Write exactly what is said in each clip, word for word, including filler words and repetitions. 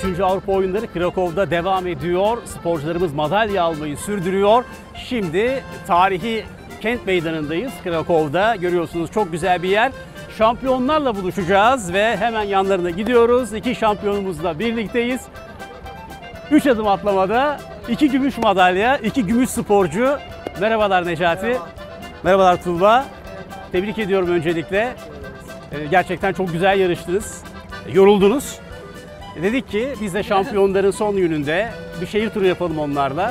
üçüncü Avrupa Oyunları Krakow'da devam ediyor. Sporcularımız madalya almayı sürdürüyor. Şimdi tarihi kent meydanındayız Krakow'da. Görüyorsunuz çok güzel bir yer. Şampiyonlarla buluşacağız ve hemen yanlarına gidiyoruz. İki şampiyonumuzla birlikteyiz. Üç adım atlamada iki gümüş madalya, iki gümüş sporcu. Merhabalar Necati. Merhaba. Merhabalar Tuğba. Tebrik ediyorum öncelikle. Gerçekten çok güzel yarıştınız. Yoruldunuz. Dedik ki biz de şampiyonların son gününde bir şehir turu yapalım onlarla.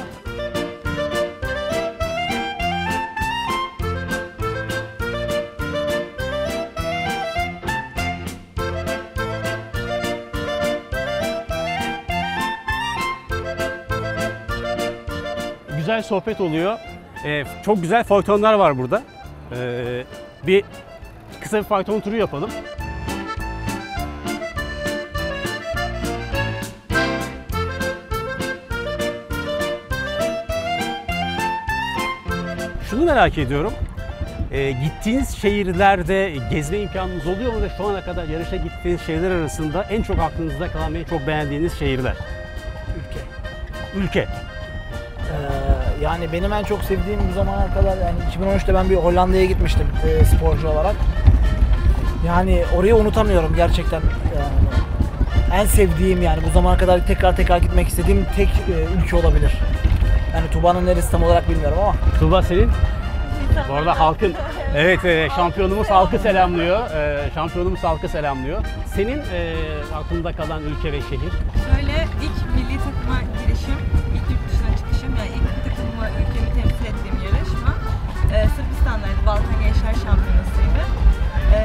Güzel sohbet oluyor. Ee, çok güzel faytonlar var burada. Ee, bir kısa bir fayton turu yapalım. Şunu merak ediyorum. Ee, gittiğiniz şehirlerde gezme imkanınız oluyor mu ve şu ana kadar yarışa gittiğiniz şehirler arasında en çok aklınızda kalan ve en çok beğendiğiniz şehirler? Ülke. Ülke. Ee, yani benim en çok sevdiğim bu zamana kadar, yani iki bin on üçte ben bir Hollanda'ya gitmiştim e, sporcu olarak. Yani orayı unutamıyorum gerçekten. Yani en sevdiğim, yani bu zamana kadar tekrar tekrar gitmek istediğim tek e, ülke olabilir. Yani Tuba'nın neresi tam olarak bilmiyorum ama. Tuğba senin? Bu arada halkın, evet e, şampiyonumuz halkı selamlıyor. E, şampiyonumuz halkı selamlıyor. Senin e, aklında kalan ülke ve şehir? Şöyle, ilk milli takıma girişim, ilk yurt dışına çıkışım, yani ilk takımı, ülkemi temsil ettiğim yarışma e, Sırbistan'daydı, Balkan Gençler Şampiyonası'ydı. E,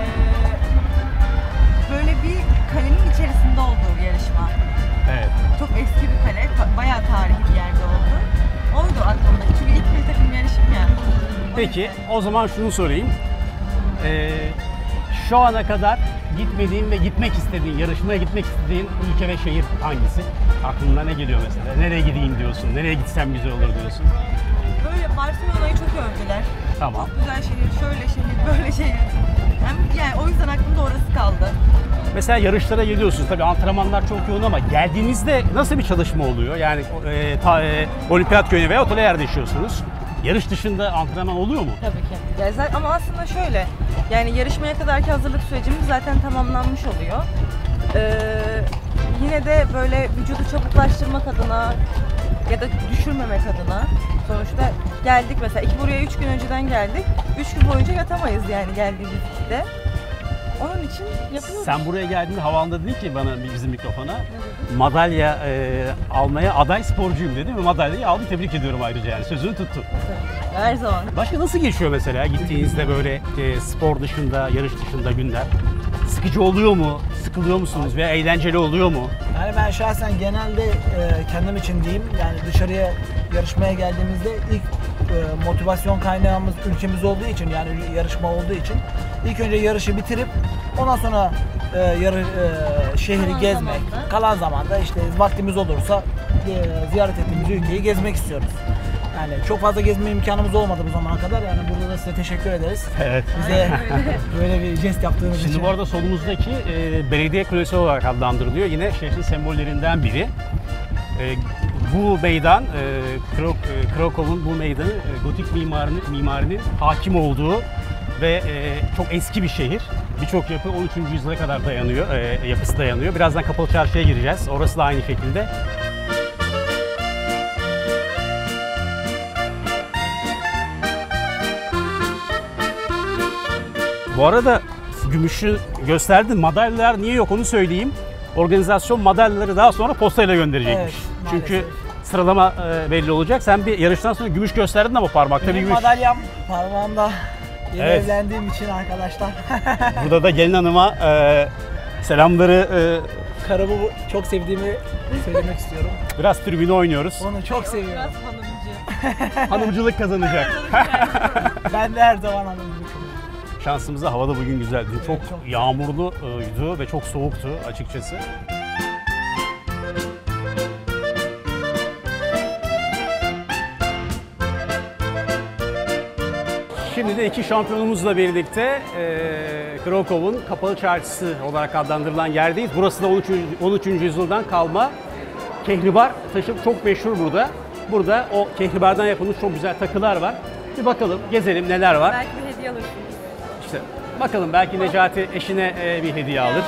böyle bir kalenin içerisinde olduğu bir yarışma. Evet. Çok eski bir kale, ta- bayağı tarihi bir yerde oldu. Oydu aklımda, çünkü ilk milli takım yarışım ya. Peki o zaman şunu sorayım. Ee, şu ana kadar gitmediğin ve gitmek istediğin, yarışmaya gitmek istediğin ülke ve şehir hangisi? Aklına ne geliyor mesela? Nereye gideyim diyorsun? Nereye gitsem güzel olur diyorsun? Böyle Barcelona'yı çok övdüler. Tamam. Çok güzel şehir, şöyle şehir, böyle şehir. Hem yani o yüzden aklımda orası kaldı. Mesela yarışlara geliyorsunuz. Tabii antrenmanlar çok yoğun ama geldiğinizde nasıl bir çalışma oluyor? Yani e, ta, e, olimpiyat köyüne veya otele yerleşiyorsunuz. Yarış dışında antrenman oluyor mu? Tabii ki. Ya zaten, ama aslında şöyle, yani yarışmaya kadarki hazırlık sürecimiz zaten tamamlanmış oluyor. Ee, yine de böyle vücudu çabuklaştırmak adına ya da düşürmemek adına sonuçta geldik mesela, iki buraya üç gün önceden geldik. Üç gün boyunca yatamayız yani geldiğimizde. Onun için yapıyoruz. Sen buraya geldiğinde havanda dedin ki bana, bizim mikrofona, madalya e, almaya aday sporcuyum dedi ve madalyayı aldım. Tebrik ediyorum ayrıca, yani sözünü tuttu. Her zaman. Başka nasıl geçiyor mesela gittiğinizde böyle e, spor dışında, yarış dışında günler? Sıkıcı oluyor mu? Sıkılıyor musunuz veya eğlenceli oluyor mu? Yani ben şahsen genelde e, kendim için diyeyim, yani dışarıya yarışmaya geldiğimizde ilk e, motivasyon kaynağımız ülkemiz olduğu için, yani yarışma olduğu için ilk önce yarışı bitirip ondan sonra e, yarı, e, şehri Kalan gezmek, zamanda. kalan zamanda işte vaktimiz olursa e, ziyaret ettiğimiz ülkeyi gezmek istiyoruz. Yani çok fazla gezme imkanımız olmadı bu zamana kadar. Yani burada da size teşekkür ederiz. Evet. Bize böyle bir jest yaptığınız için. Şimdi bu arada solumuzdaki e, belediye kulesi olarak adlandırılıyor. Yine şehrin sembollerinden biri. E, bu meydan, e, Krak, e, Krakow'un bu meydanı e, gotik mimarinin, mimarinin hakim olduğu ve e, çok eski bir şehir. Birçok yapı on üçüncü yüzyıla kadar dayanıyor, e, yapısı dayanıyor. Birazdan Kapalı Çarşı'ya gireceğiz. Orası da aynı şekilde. Bu arada gümüşü gösterdin. Madalyalar niye yok onu söyleyeyim. Organizasyon madalyaları daha sonra postayla gönderecekmiş. Evet, Çünkü maalesef. sıralama e, belli olacak. Sen bir yarıştan sonra gümüş gösterdin ama parmakta bir Benim gümüş. madalyam parmağımda. Yeni Evet. evlendiğim için arkadaşlar. Burada da gelin hanıma e, selamları, e, Karımı çok sevdiğimi söylemek istiyorum. biraz tribüne oynuyoruz. Onu çok seviyorum. Biraz hanımcı. Hanımcılık kazanacak. Ben de her zaman hanımcılık. Şansımıza havada bugün güzel. Dün çok çok güzel. yağmurluydu ve çok soğuktu açıkçası. Şimdi de iki şampiyonumuzla birlikte e, Krakow'un kapalı çarşısı olarak adlandırılan yerdeyiz. Burası da on üçüncü yüzyıldan kalma kehribar taşı, çok meşhur burada. Burada o kehribardan yapılmış çok güzel takılar var. Bir bakalım, gezelim neler var. Belki bir hediye alırsınız. İşte bakalım, belki Necati eşine e, bir hediye alır.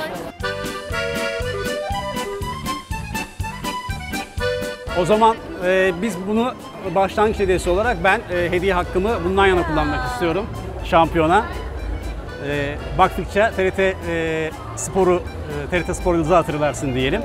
O zaman e, biz bunu başlangıç hediyesi olarak ben e, hediye hakkımı bundan yana kullanmak istiyorum şampiyona. E, baktıkça T R T e, Sporu, e, T R T Spor Yıldız'ı hatırlarsın diyelim.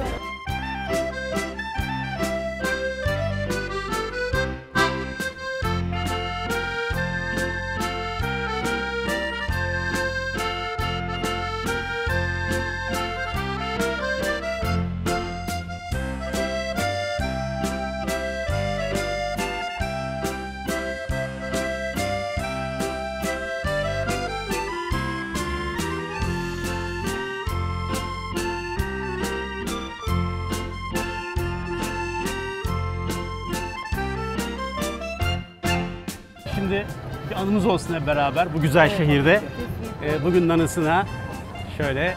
Şimdi bir anımız olsun hep beraber bu güzel şehirde. Ee, bugün anısına şöyle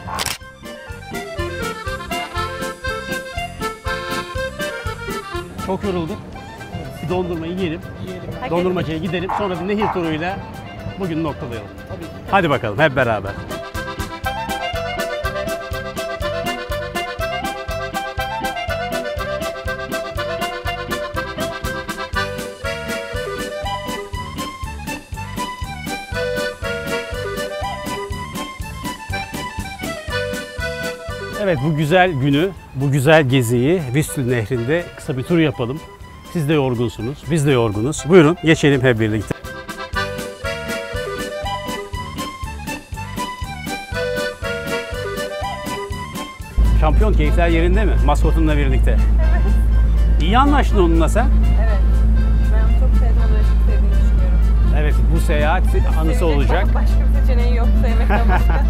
çok yorulduk. Bir dondurma yiyelim. Dondurmacıya gidelim. Sonra bir nehir turuyla bugün noktalayalım. Hadi bakalım hep beraber. Evet, bu güzel günü, bu güzel geziyi Vistula Nehri'nde kısa bir tur yapalım. Siz de yorgunsunuz, biz de yorgunuz. Buyurun geçelim hep birlikte. Şampiyon, keyifler yerinde mi? Maskotunla birlikte. Evet. İyi anlaştın onunla sen. Evet. Ben onu çok sevdim, onu da çok sevdiğini düşünüyorum. Evet, bu seyahat anısı Sevecek olacak. Başka bir seçeneği yok sevmekten başka.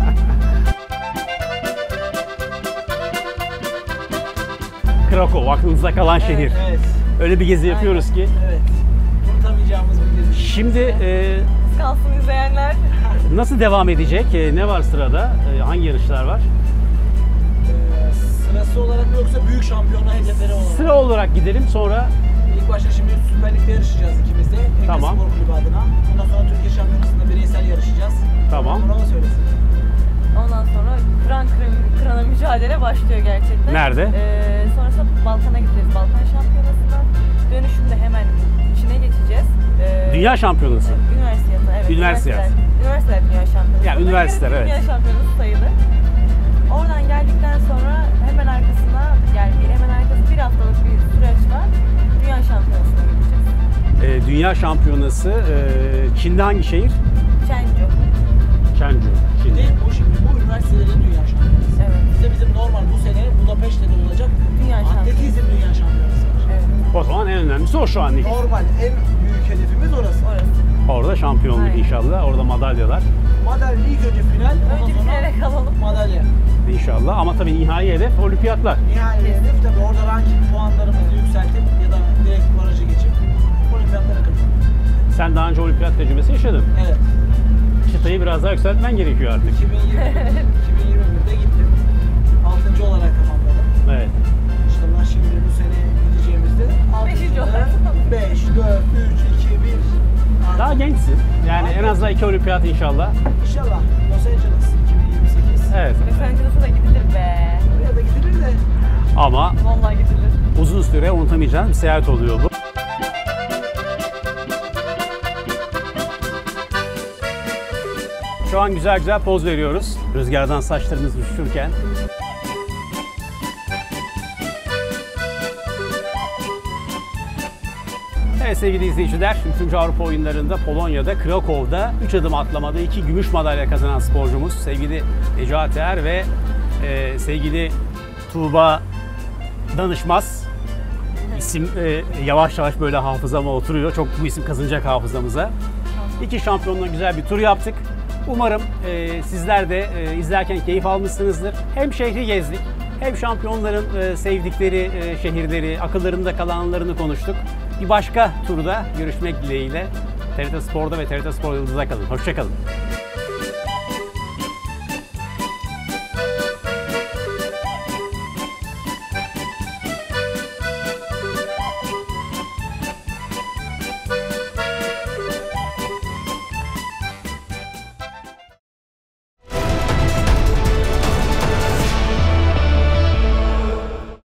Krakow, aklınızda kalan şehir. Evet. Öyle bir gezi yapıyoruz ki. Evet. Unutamayacağımız bir gezi. Şimdi e, Kalsın izleyenler. nasıl devam edecek? E, ne var sırada? E, hangi yarışlar var? Ee, sırası olarak mı yoksa büyük şampiyona hedefleri olarak? Sıra olarak gidelim, sonra İlk başta şimdi Süper Lig'de yarışacağız ikimiz de. Tekne Tamam. Spor Kulübü adına. Ondan sonra Türkiye Şampiyonası'nda bireysel yarışacağız. Tamam. Ona söylesin. Ondan sonra kıran kıran, kırana mücadele başlıyor gerçekten. Nerede? Ee, sonrasında Balkan'a gideceğiz. Balkan Şampiyonası'nda. Dönüşümde hemen içine geçeceğiz. Ee, Dünya Şampiyonası. Üniversiteyatı, evet. Üniversiteyat. Üniversiteler, üniversiteler Dünya Şampiyonası. Ya, Buna üniversiteler, göre evet. Dünya Şampiyonası sayılır. Oradan geldikten sonra hemen arkasına, yani bir hemen arkası bir haftalık bir süreç var. Dünya Şampiyonası'na gideceğiz. E, Dünya Şampiyonası e, Çin'de hangi şehir? Çencu. Çencu. Bir Çin'de. de bu şimdi bu üniversitelerin dünya şampiyonası. Evet. Bize bizim normal bu sene Budapeşte'de olacak Dünya şampiyonası. atletizm dünya şampiyonası var. Evet. O zaman en önemlisi o şu an. Normal en büyük hedefimiz orası. Orası. Orada şampiyonluk Aynen. inşallah. Orada madalyalar Madalya ilk önce final, ondan Önce sonra finale kalalım. madalya. inşallah. Ama tabii nihai hedef olimpiyatlar. Nihai hedef tabii orada ranking puanlarımızı yükseltip ya da direkt barajı geçip olimpiyatlara katılmak. Sen daha önce olimpiyat tecrübesi yaşadın. Evet. Çıtayı biraz daha yükseltmen gerekiyor artık. iki bin yirmi iki bin yirmi birde gittim. altıncı olarak tamamladım. Evet. İnşallah şimdi bu sene gideceğimizde Beşinci olarak. beş, dört, üç, iki, bir. Daha gençsin. Yani en azından iki olimpiyat inşallah. İnşallah Los Angeles iki bin yirmi sekiz. Evet. Los Angeles'a da gidilir be. Oraya da gidilir de. Ama Vallahi gidilir. uzun süre unutamayacağın bir seyahat oluyor bu. Şu an güzel güzel poz veriyoruz. Rüzgardan saçlarımız üşürken. Evet sevgili izleyiciler, üçüncü Avrupa Oyunları'nda Polonya'da, Krakow'da üç adım atlamada iki gümüş madalya kazanan sporcumuz sevgili Necati Er ve e, sevgili Tuğba Danışmaz. İsim e, yavaş yavaş böyle hafızama oturuyor. Çok bu isim kazınacak hafızamıza. İki şampiyonla güzel bir tur yaptık. Umarım e, sizler de e, izlerken keyif almışsınızdır. Hem şehri gezdik, hem şampiyonların e, sevdikleri e, şehirleri, akıllarında kalanlarını konuştuk. Bir başka turda görüşmek dileğiyle T R T Spor'da ve T R T Spor Yıldız'da kalın. Hoşça kalın.